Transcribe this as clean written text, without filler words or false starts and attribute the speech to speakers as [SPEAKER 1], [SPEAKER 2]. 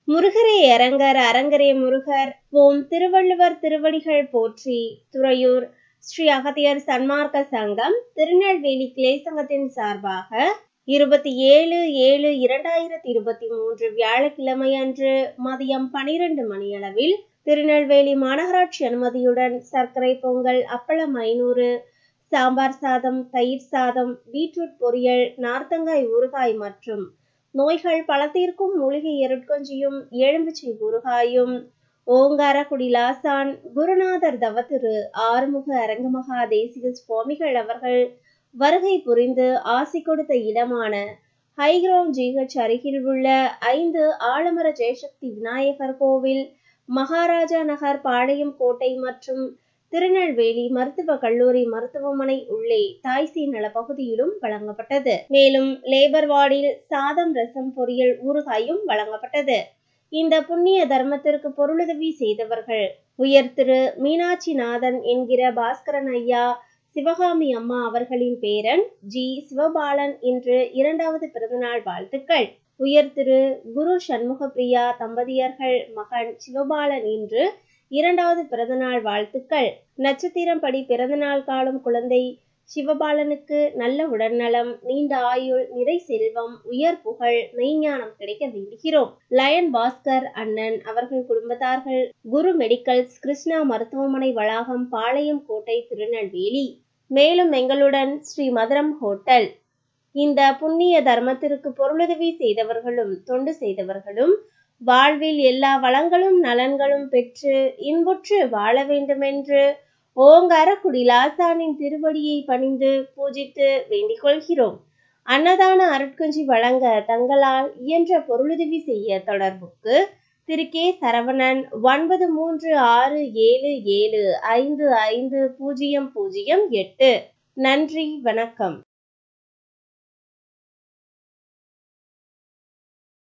[SPEAKER 1] முருகரே அரங்கர் அரங்கரே முருகர். ஓம் திருவள்ளுவர் திருவடிகள் போற்றி. துறையூர் ஸ்ரீ அகத்தியர் சன்மார்க்க சங்கம் திருநெல்வேலி கிளை சங்கத்தின் சார்பாக 27/7/2023 வியாழக்கிழமை அன்று மதியம் 12 மணியளவில் திருநெல்வேலி மாநகராட்சி அனுமதியுடன் சர்க்கரை பொங்கல், அப்பளம் 500, சாம்பார் சாதம், தயிர் சாதம், பீட்ரூட் பொரியல், நார்த்தங்காய் ஊறுகாய் மற்றும் நோய்கள் பலத்திற்கும் மூலிகை எருட்கொஞ்சியும் எலும்பிச்சை ஊறுகாயும் ஓங்காரக்குடி லாசான் குருநாதர் தவத்திரு ஆறுமுக அரங்கமகா தேசிக சுவாமிகள் அவர்கள் வருகை புரிந்து ஆசி கொடுத்த இடமான ஹைகிரவுண்ட் GH அருகில் உள்ள 5 ஆலமர ஜெயசக்தி விநாயகர் கோவில், மகாராஜா நகர், பாளையம் கோட்டை மற்றும் திருநெல்வேலி மருத்துவக் கல்லூரி மருத்துவமனை உள்ளே தாய்சி நல பகுதியிலும் வழங்கப்பட்டது. மேலும் லேபர் வார்டில் சாதம், ரசம், பொரியல், ஊறுகாயும் வழங்கப்பட்டது. இந்த புண்ணிய தர்மத்திற்கு பொருளுதவி செய்தவர்கள் உயர் திரு மீனாட்சிநாதன் என்கிற பாஸ்கரன் ஐயா, சிவகாமி அம்மா அவர்களின் பேரன் ஜி சிவபாலன் இன்று 2வது பிறந்தநாள் வாழ்த்துக்கள். உயர் திரு குரு சண்முகப்பிரியா தம்பதியர்கள் மகன் சிவபாலன் இன்று 2வது பிறந்தநாள் வாழ்த்துக்கள். நட்சத்திரம் படி பிறந்தநாள் காணும் குழந்தை சிவபாலனுக்கு நல்ல உடல்நலம், நீண்ட ஆயுள், நிறை செல்வம், உயர் புகழ், மெய்ஞானம் கிடைக்க வேண்டுகிறோம். லயன் பாஸ்கர் அண்ணன் அவர்கள் குடும்பத்தார்கள் குரு மெடிக்கல்ஸ், கிருஷ்ணா மருத்துவமனை வளாகம், பாளையம் கோட்டை, திருநெல்வேலி. மேலும் எங்களுடன் ஸ்ரீ மதுரம் ஹோட்டல். இந்த புண்ணிய தர்மத்திற்கு பொருளுதவி செய்தவர்களும் தொண்டு செய்தவர்களும் வாழ்வில் எல்லா வளங்களும் நலன்களும் பெற்று இன்புற்று வாழ வேண்டுமென்று ஓங்காரக்குடி லாசானின் திருவடியை பணிந்து பூஜித்து வேண்டிக் கொள்கிறோம். அன்னதான அருட்கொஞ்சி வழங்க தங்களால் இயன்ற பொருளுதவி செய்ய தொடர்புக்கு திரு கே சரவணன் 9367755008. நன்றி, வணக்கம்.